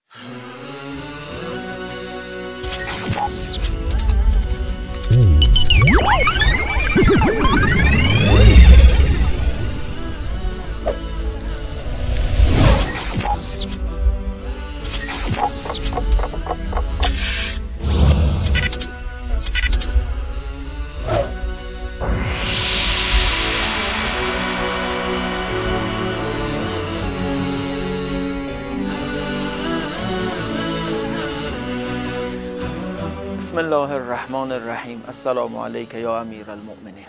بسم الله الرحمن الرحیم. السلام علیک یا امیر المؤمنین.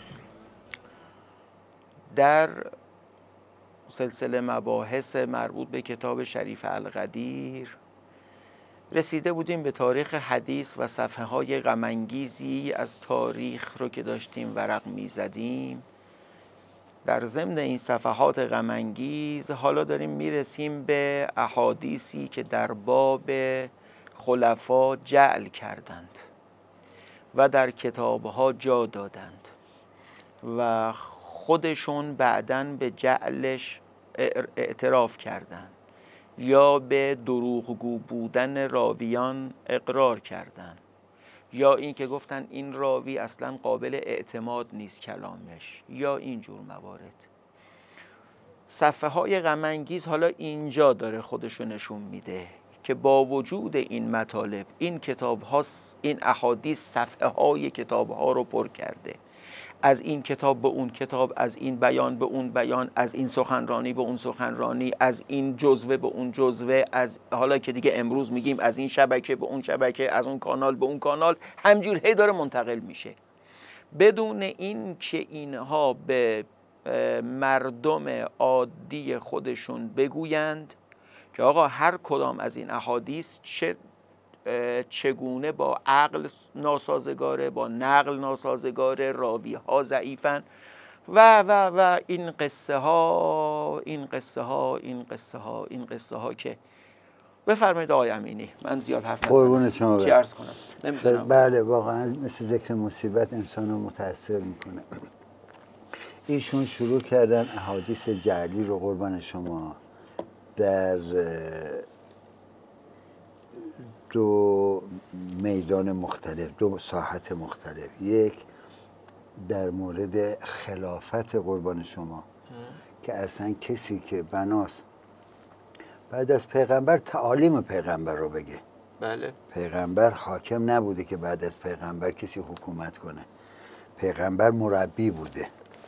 در سلسله مباحث مربوط به کتاب شریف القدیر رسیده بودیم به تاریخ حدیث و صفحه های غم انگیزی از تاریخ رو که داشتیم ورق می زدیم. در ضمن این صفحات غم انگیز حالا داریم می رسیم به احادیثی که در باب خلفا جعل کردند و در کتابها جا دادند و خودشون بعداً به جعلش اعتراف کردند یا به دروغگو بودن راویان اقرار کردند یا این که گفتن این راوی اصلاً قابل اعتماد نیست کلامش یا اینجور موارد. صفحه های غم انگیز حالا اینجا داره خودشو نشون میده که با وجود این مطالب این کتاب ها، این احادیث صفحه های کتاب ها رو پر کرده، از این کتاب به اون کتاب، از این بیان به اون بیان، از این سخنرانی به اون سخنرانی، از این جزوه به اون جزوه، از حالا که دیگه امروز میگیم از این شبکه به اون شبکه، از اون کانال به اون کانال، همجور هی داره منتقل میشه بدون این که اینها به مردم عادی خودشون بگویند که آقا هر کدام از این احادیث چگونه با عقل ناسازگاره، با نقل ناسازگاره، راوی ها ضعیفن و این قصه ها که بفرمایید آقای امینی. من زیاد حرف نزدم، چی عرض کنم نمیدونم. بله واقعا مثل ذکر مصیبت انسان رو متاثر میکنه. ایشون شروع کردن احادیث جعلی رو قربان شما در دو میدان مختلف، دو ساحت مختلف. یک در مورد خلافت قربان شما که اصلا کسی که بناست بعد از پیغمبر تعالیم پیغمبر رو بگه. بله. پیغمبر حاکم نبوده که بعد از پیغمبر کسی حکومت کنه. پیغمبر مربی بوده.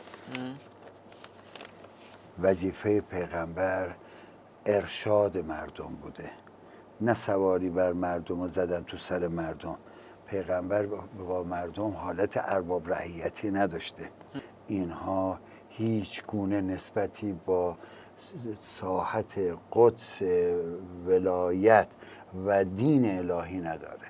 وظیفه پیغمبر ارشاد مردم بوده، نه سواری بر مردم و زدن تو سر مردم. پیغمبر با مردم حالت ارباب رعیتی نداشته. اینها هیچ گونه نسبتی با ساحت قدس ولایت و دین الهی نداره.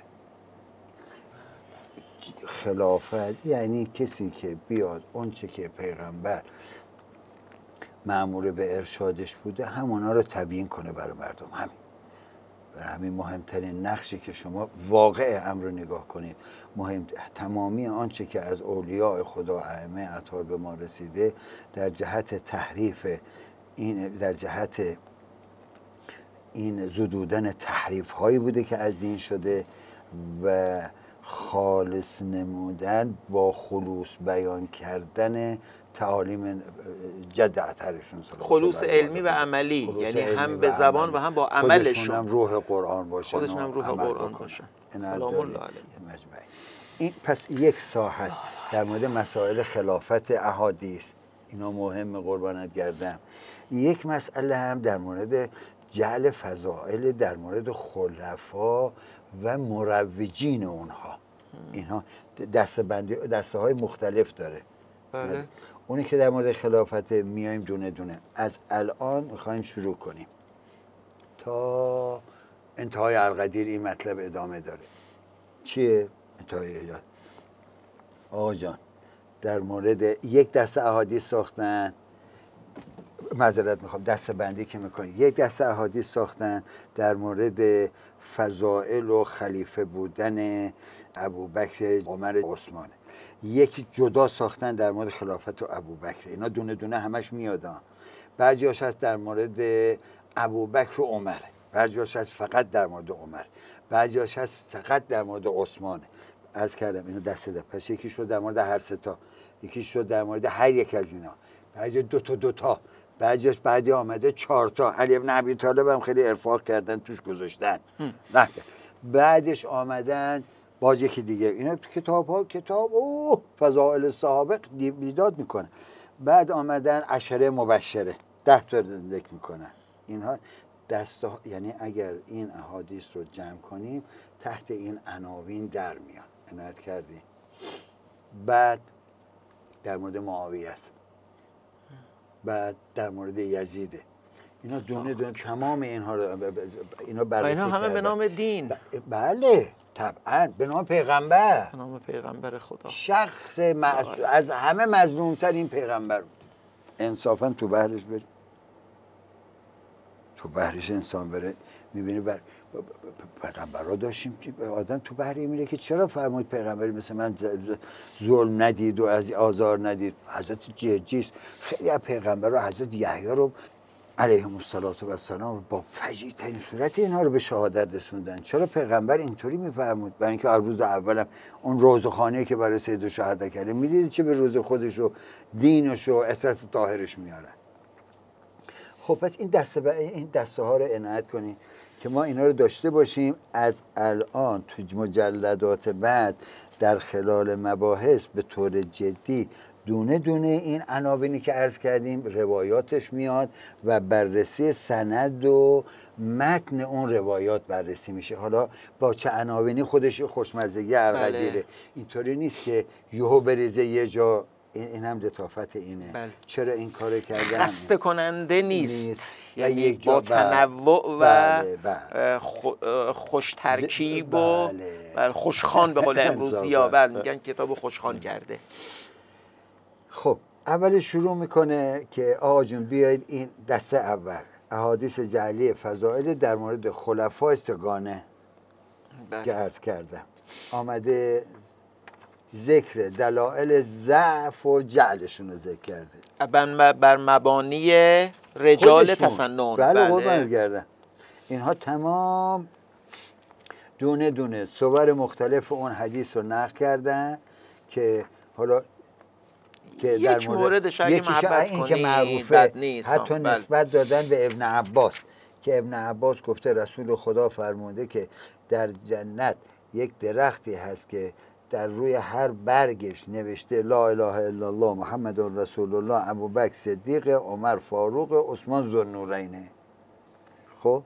خلافت یعنی کسی که بیاد اون چه که پیغمبر مأمور به ارشادش بوده همونا رو تبیین کنه برای مردم. همین مهمترین نقشی که شما واقع امر رو نگاه کنید، تمامی آنچه که از اولیاء خدا ائمه اطهار به ما رسیده در جهت تحریف این، در جهت این زدودن تحریف هایی بوده که از دین شده و خالص نمودن با خلوص بیان کردن تعالیم جد اطهرشون، خلوص علمی و عملی، یعنی هم به زبان و هم با عملشون. خودشون هم روح قرآن باشن، خودشون هم روح قرآن باشن. سلام الله علیه. این پس یک ساحت در مورد مسائل خلافت احادیث، اینا مهم قربانت گردم. یک مسئله هم در مورد جعل فضائل در مورد خلفا و مروجین اونها. اینها دسته های مختلف داره. بله. اونی که در مورد خلافت میایم دونه دونه از الان میخوایم شروع کنیم تا انتهای القدیر این مطلب ادامه داره. چیه انتهای ایجاد؟ آقا جان در مورد یک دسته احادیث ساختن، معذرت میخوام دسته بندی که میکنی، یک دسته احادیث ساختن در مورد فضائل و خلیفه بودن ابوبکر، عمر، عثمان. یکی جدا ساختن در مورد خلافت و ابوبکر. اینا دونه دونه همش میادن. بعضیاش هست در مورد ابوبکر و عمر. بعضیاش هست فقط در مورد عمر، بعضیاش هست فقط در مورد عثمانه. عرض کردم اینو دست ده. پس یکی شد در مورد هر سه تا، یکی شد در مورد هر یک از اینا، بعضی دو تا، بعضیش بعدی آمده 4 تا. علی ابن ابی طالب هم خیلی ارفاق کردن توش گذاشتن، نه بعدش آمدن باز یکی دیگه. اینا کتاب فضائل صحابه بیداد میکنه. بعد آمدن عشره مبشره 10 تا ذکر میکنن. اینها دسته، یعنی اگر این احادیث رو جمع کنیم تحت این عناوین در میان. عنایت کردی. بعد در مورد معاویه است، بعد در مورد یزیده. اینا دونه دونه تمام اینها رو اینا بررسی اینا همه کردن. به نام دین. بله طبعا به نام پیغمبر، به نام پیغمبر خدا. شخص از همه مظلومتر این پیغمبر بود. انصافا تو بحرش بریم، تو بحرش انسان بره میبینی پیغمبر را داشتیم که آدم تو بحری میره که چرا فرمود پیغمبری مثل من ظلم ندید و از آزار ندید. حضرت جرجیس خیلی از پیغمبر رو، حضرت یحیی رو علیهم السلام با فجیع ترین صورت اینها رو به شهادت رسوندن. چرا پیغمبر اینطوری میفرمود؟ برای اینکه از روز اولم اون روزخانه‌ای که برای سید الشهدا کرده میدید چه به روز خودش و دینش و عترت طاهرش میارن. خب پس این دسته ها رو عنایت کنیم که ما اینا رو داشته باشیم. از الان تو مجلدات بعد در خلال مباحث به طور جدی دونه دونه این عناوینی که عرض کردیم روایاتش میاد و بررسی سند و متن اون روایات بررسی میشه. حالا با چه عناوینی خودش خوشمزگی ارغدیره. اینطوری نیست که یهو بریزه یه جا. این هم لطافت اینه. بله. چرا این کارو کردن؟ خسته کننده نیست. یعنی یک با تنوع و خوش ترکیب و خوشخوان به قول امروزی‌ها میگن کتاب خوشخوان کرده. خب اول شروع میکنه که آقا جون بیایید این دسته اول احادیث جعلی فضائل در مورد خلفای سگانه که عرض کردم آمده ذکر دلائل ضعف و جعلشون رو ذکر کرده بر مبانی رجال تسنن. بله قربان گردن. اینها تمام دونه دونه صور مختلف اون حدیث رو نقل کردن که حالا که یک موردش اگه محبت این که معروفه بد نیست. حتی نسبت دادن به ابن عباس که ابن عباس گفته رسول خدا فرموده که در جنت یک درختی هست که در روی هر برگش نوشته لا اله الا الله محمد رسول الله ابوبکر صدیق عمر فاروق عثمان ذوالنورین. خب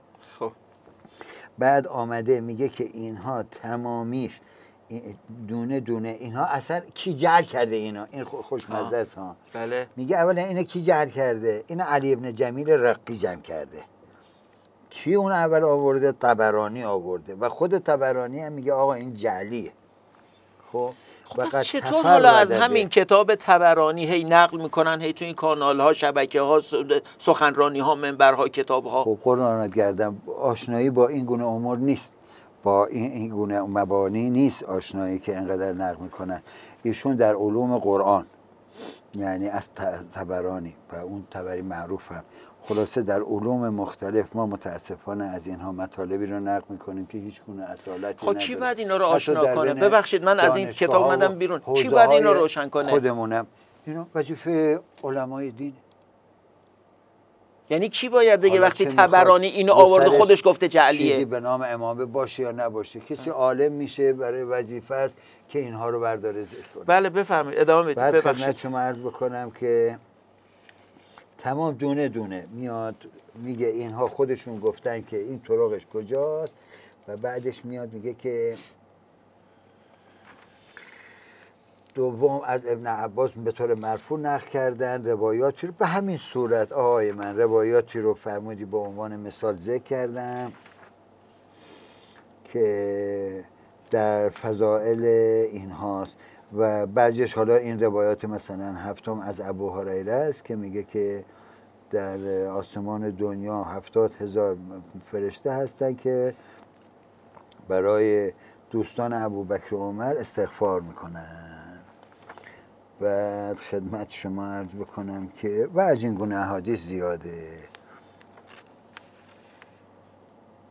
بعد آمده میگه که اینها تمامیش دونه دونه اینها اصلا کی جعل کرده اینا؟ این خوشمزه است ها. بله. میگه اولا اینو کی جعل کرده؟ اینو علی ابن جمیل رقی جمع کرده. کی اون اول آورده؟ طبرانی آورده و خود طبرانی هم میگه آقا این جعلیه. خب پس چطور حالا از همین کتاب طبرانی هی نقل میکنن هی تو این کانال ها شبکه ها سخنرانی ها منبرها کتاب ها؟ خب قرآن گردم آشنایی با این گونه امور نیست، با این گونه مبانی نیست آشنایی که اینقدر نقل میکنن. ایشون در علوم قرآن یعنی از طبرانی و اون طبری معروف هم خلاصه در علوم مختلف ما متاسفانه از اینها مطالبی رو نقل میکنیم که هیچ گونه اصالتی نداره. کی باید اینا رو آشنا کنه؟ ببخشید من از این کتاب اومدم بیرون. کی باید اینا رو روشن کنه؟ خودمونم. اینا وظیفه علمای دین. یعنی کی باید بگه وقتی طبرانی اینو آورده خودش گفته جعلیه؟ چیزی به نام امامه باشه یا نباشه، کسی عالم میشه برای وظیفه است که اینها رو برداره ذکر کنه. بله بفرمایید ادامه بدید. بعد خدمت شما عرض بکنم که تمام دونه دونه میاد میگه اینها خودشون گفتن که این طرقش کجاست و بعدش میاد میگه که دوم از ابن عباس به طور مرفوع نقل کردن روایاتی رو به همین صورت. آقای من روایاتی رو فرمودی به عنوان مثال ذکر کردم که در فضائل اینهاست و بعضیش حالا این روایات مثلا هفتم از ابو هریره است که میگه که در آسمان دنیا 70,000 فرشته هستن که برای دوستان ابوبکر و عمر استغفار میکنن. و خدمت شما عرض بکنم که و از این گونه احادیث زیاده.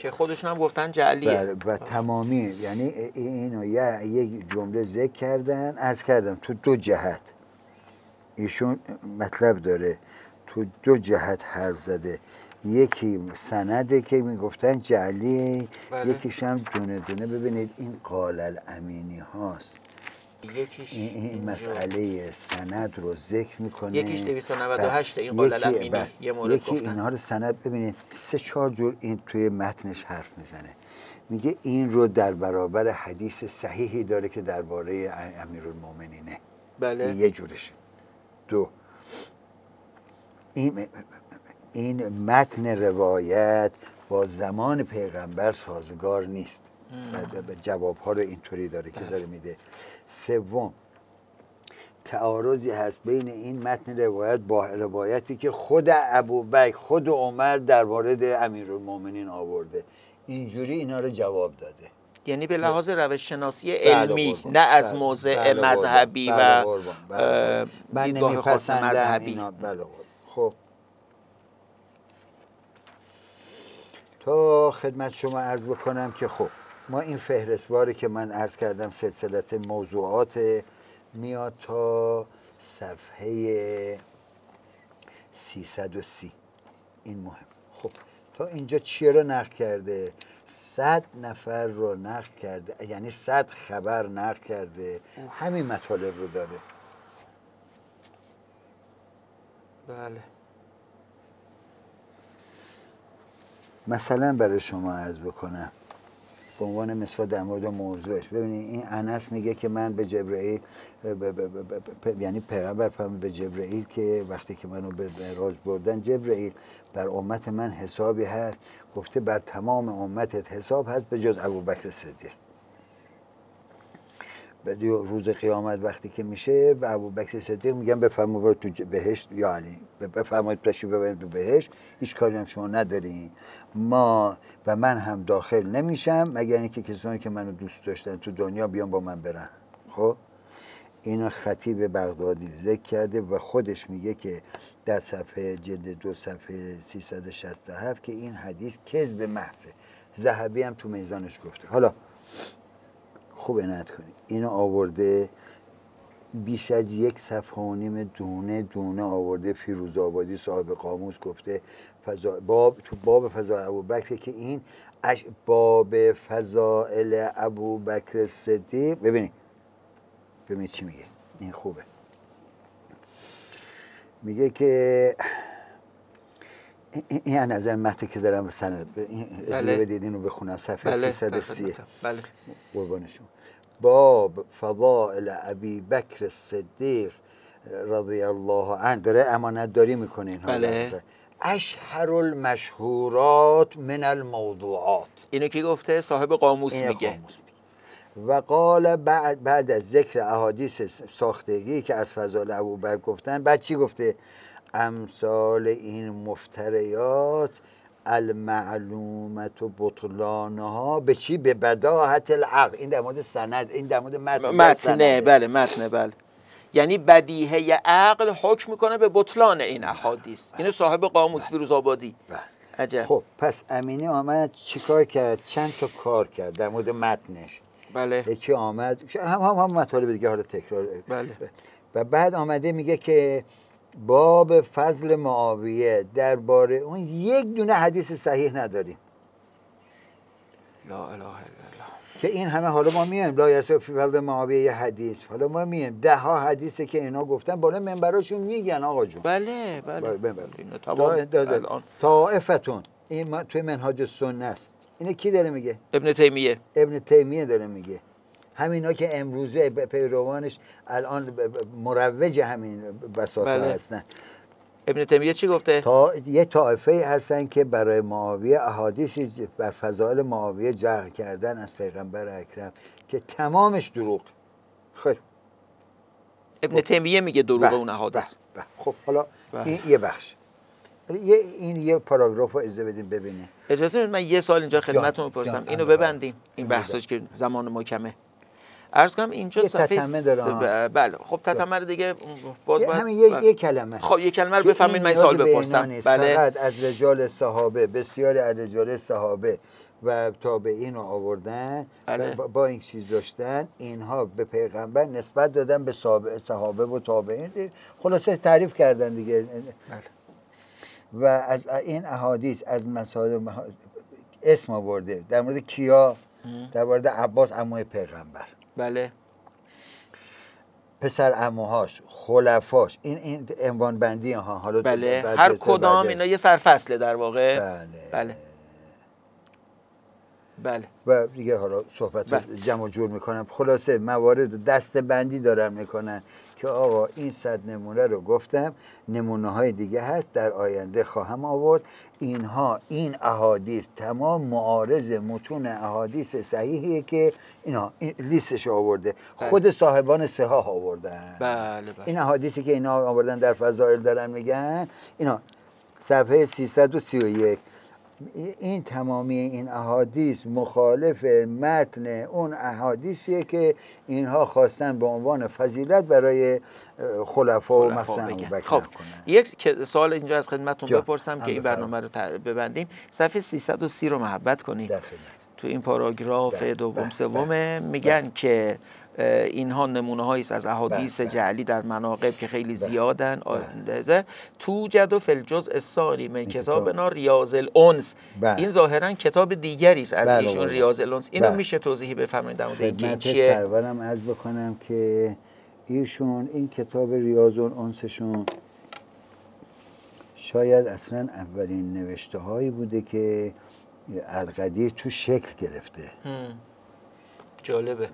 که خودشون هم گفتن جعلیه. و تمامی یعنی اینو یک جمله ذکر کردن، عرض کردم تو دو جهت ایشون مطلب داره، تو دو جهت حرف زده، یکی سنده که میگفتن جعلیه، یکیش هم دونه دونه. ببینید این قال الامینی هاست، این مسئله سند رو ذکر میکنه. یکیش 298 این قال الامینی یه مورد گفتن. اینها رو سند ببینید 3-4 جور این توی متنش حرف میزنه. میگه این رو در برابر حدیث صحیحی داره که درباره امیرالمومنینه. بله. یه جورش. دو، این متن روایت با زمان پیغمبر سازگار نیست. جوابها رو اینطوری داره که داره میده. سوم، تعارضی هست بین این متن روایت با روایتی که خود ابوبکر خود عمر در مورد امیرالمومنین آورده. اینجوری اینا رو جواب داده. یعنی به لحاظ روش شناسی علمی، نه از موضع مذهبی و دیدگاه خاص مذهبی. خب تا خدمت شما عرض بکنم که خب ما این فهرستواری که من عرض کردم سلسله موضوعات میاد تا صفحه 330. این مهم. خب تا اینجا چیه رو نقل کرده؟ 100 نفر رو نقل کرده، یعنی 100 خبر نقل کرده. همین مطالب رو داره. بله. مثلا برای شما عرض بکنم به عنوان مثال در مورد موضوعش. ببینید این انس میگه که من به جبرئیل یعنی پیغمبر فرمود به جبرئیل که وقتی که منو به معراج بردن، جبرئیل بر امت من حسابی هست؟ گفته بر تمام امتت حساب هست به جز ابوبکر صدیق. بعد روز قیامت وقتی که میشه به ابوبکر صدیق میگن بفرمایید تو بهشت، یعنی بفرمایید تشریف ببرید تو بهشت، هیچ کاری هم شما ندارین، ما و من هم داخل نمیشم مگر اینکه کسانی که منو دوست داشتن تو دنیا بیان با من برن. خب اینو خطیب بغدادی ذکر کرده و خودش میگه که در صفحه جلد 2 صفحه 367 که این حدیث کذب محضه. ذهبی هم تو میزانش گفته. حالا خوب عنایت کنید، اینو آورده بیش از 1.5 صفحه دونه دونه آورده. فیروزآبادی صاحب قاموس گفته تو باب فضائل ابوبکر که این باب فضائل ابوبکر صدیق. ببینید چی میگه. این خوبه. میگه که این از نظر متن که دارم سند اجازه بدید اینو بخونم. صفحه 330. بله. قربان شما. باب فضائل ابی بکر صدیق رضی الله عنه. داره امانت داری میکنه اینها. بله. اشهر المشهورات من الموضوعات. اینو کی گفته؟ صاحب قاموس میگه. و قال بعد از ذکر احادیث ساختگی که از فضائل ابوبکر گفتن، بعد چی گفته؟ امثال این مفتریات المعلومت و بطلانها به چی؟ به بداهت العقل. این در مورد سند، این در مورد متنه. بله متنه. بله. یعنی بدیهه عقل حکم میکنه به بطلان این احادیث. اینو صاحب قاموس فیروزآبادی. عجب. خب پس امینی آمد چیکار کرد؟ چند تا کار کرد در مورد متنش. بله. یکی آمد هم مطالب دیگه حالا تکرار. بله. و بعد آمده میگه که باب فضل معاویه، درباره اون یک دونه حدیث صحیح نداریم. لا اله الا الله. که این همه حالا ما میایم لا یسع فی فضل معاویه یه حدیث، حالا ما میایم 10 حدیثی که اینا گفتن بالا منبراشون میگن آقا جون. بله. اینو تمام طائفتون. این توی منهاج السنه است. اینو کی داره میگه؟ ابن تیمیه داره میگه. همینا که امروزه پیروانش الان مروج همین بساطه هستن. ابن تیمیه چی گفته؟ یه طائفه هستن که برای معاویه احادیثی بر فضائل معاویه جرح کردن از پیغمبر اکرم که تمامش دروغ. خیر ابن تیمیه میگه دروغ اون احادیث. خب حالا این یه بخش. این یه پاراگراف رو اجازه بدیم ببینیم. اجازه بدید من یه سال اینجا خدمتتون بپرسم. اینو ببندیم. این بحثش که زمان ما کمه. عرض کنم اینجا صفحه بله. خب تتمه دیگه باز باید همین یه کلمه. خب یه کلمه رو بفهمید من سوال بپرسم. بله. فقط از رجال صحابه، بسیاری از رجال صحابه و تابعین رو آوردن با این چیز داشتن، اینها به پیغمبر نسبت دادن، به صحابه و تابعین، خلاصه تعریف کردن دیگه. و از این احادیث از مسائل اسم آورده در مورد کیا؟ در مورد عباس عموی پیغمبر، بله، پسر عموهاش، خلفاش، این عنوان بندی ها. حالا بله، هر کدام اینا یه سرفصله در واقع. بله بله. و دیگه حالا صحبت جمع جور میکنم. خلاصه موارد دسته بندی دارن میکنن که آقا این 100 نمونه رو گفتم، نمونه های دیگه هست در آینده خواهم آورد. اینها این احادیث تمام معارض متون احادیث صحیحیه که اینا لیستش آورده. خود صاحبان صحاح آوردن. بله. این احادیثی که اینا آوردن در فضائل دارن میگن، اینا صفحه 331. این تمامی این احادیث مخالف متن اون احادیثیه که اینها خواستن به عنوان فضیلت برای خلفا و مثلا ابوبکر کنن. یک سوال اینجا از خدمتتون بپرسم که این برنامه رو ببندیم. صفحه 330 رو محبت کنید. تو این پاراگراف دوم سوم میگن که اینها نمونه هایی است از احادیث جعلی در مناقب که خیلی زیادن. توجد فی الجزء الثانی من کتابنا ریاض الانس. این ظاهرا کتاب دیگری است از ایشون، ریاض الانس. اینو میشه توضیح بفرمایید در مورد این چیه؟ سرورم عرض بکنم که ایشون این کتاب ریاض الانسشون شاید اصلا اولین نوشته هایی بوده که القدیر تو شکل گرفته. جالبه.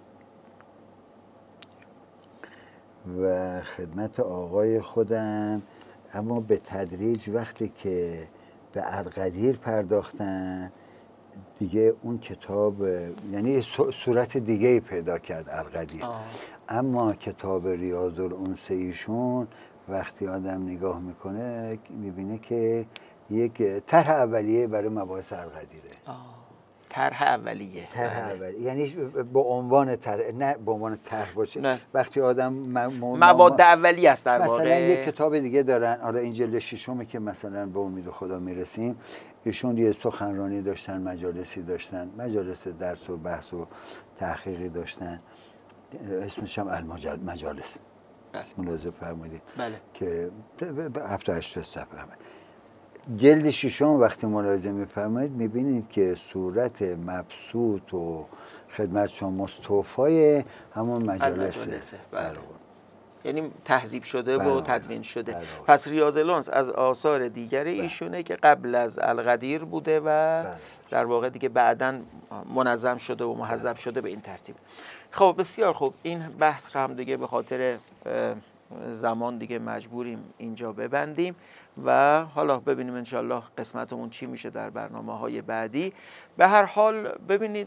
و خدمت آقای خودم، اما به تدریج وقتی که به القدیر پرداختن دیگه اون کتاب یعنی صورت دیگه پیدا کرد القدیر. اما کتاب ریاض الانس ایشون وقتی آدم نگاه میکنه میبینه که یک طرح اولیه برای مباحث القدیره. طرح اولیه. یعنی به عنوان طرح، نه به عنوان طرح باشه. نه. وقتی آدم مواد اولیه است در واقع. مثلا یک کتاب دیگه دارن، حالا این جلد ششمه که مثلا به امید خدا میرسیم، ایشون یه سخنرانی داشتن، مجالسی داشتن، مجالس درس و بحث و تحقیقی داشتن، اسمش هم المجالس. ملاحظه فرمودید. بله. که 7-8 صفحه. جلد ششم وقتی ملاحظه می‌فرمایید می‌بینید که صورت مبسوط و خدمت شما مستوفای همون مجالسه. بله. یعنی تهذیب شده و تدوین شده. پس ریاض الانس از آثار دیگر ایشونه که قبل از القدیر بوده و در واقع دیگه بعداً منظم شده و مهذب شده به این ترتیب. خب بسیار خوب، این بحث رو هم دیگه به خاطر زمان دیگه مجبوریم اینجا ببندیم و حالا ببینیم انشالله قسمتمون چی میشه در برنامه‌های بعدی. به هر حال ببینید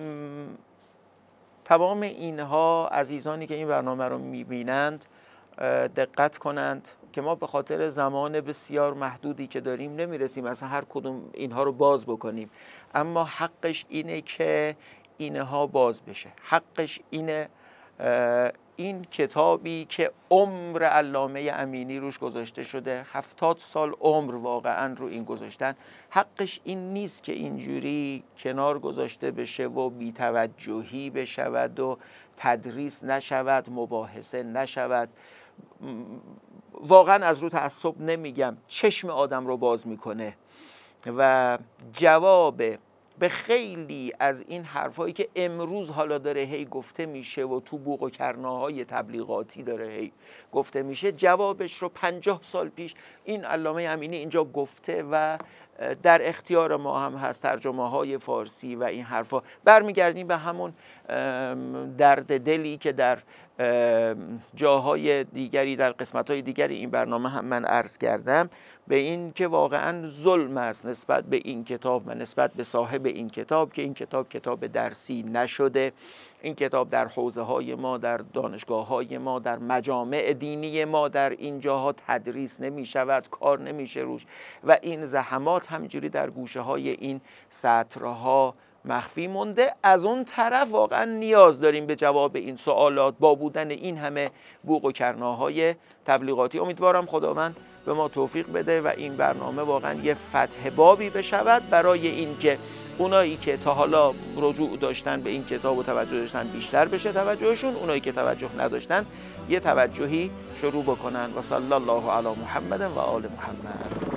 تمام اینها عزیزانی که این برنامه رو میبینند دقت کنند که ما به خاطر زمان بسیار محدودی که داریم نمیرسیم اصلا هر کدوم اینها رو باز بکنیم، اما حقش اینه که اینها باز بشه. حقش اینه این کتابی که عمر علامه امینی روش گذاشته شده، 70 سال عمر واقعا رو این گذاشتن، حقش این نیست که اینجوری کنار گذاشته بشه و بی‌توجهی بشود و تدریس نشود، مباحثه نشود. واقعا از رو تعصب نمیگم، چشم آدم رو باز میکنه و جواب به خیلی از این حرفایی که امروز حالا داره هی گفته میشه و تو بوق و کرناهای تبلیغاتی داره هی گفته میشه، جوابش رو 50 سال پیش این علامه امینی اینجا گفته و در اختیار ما هم هست، ترجمه های فارسی و این حرفا. برمیگردیم به همون درد دلی که در جاهای دیگری، در قسمت‌های دیگری این برنامه هم من عرض کردم، به این که واقعا ظلم است نسبت به این کتاب و نسبت به صاحب این کتاب که این کتاب کتاب درسی نشده. این کتاب در حوزه های ما، در دانشگاه های ما، در مجامع دینی ما در این جاها تدریس نمی شود، کار نمیشه روش و این زحمات همینجوری در گوشه های این سطرها مخفی مونده. از اون طرف واقعا نیاز داریم به جواب این سوالات با بودن این همه بوق و کرناهای تبلیغاتی. امیدوارم خداوند به ما توفیق بده و این برنامه واقعا یه فتح بابی بشود برای این که اونایی که تا حالا رجوع داشتن به این کتاب و توجه داشتن بیشتر بشه توجهشون، اونایی که توجه نداشتن یه توجهی شروع بکنن. و صلی الله علی محمد و آل محمد.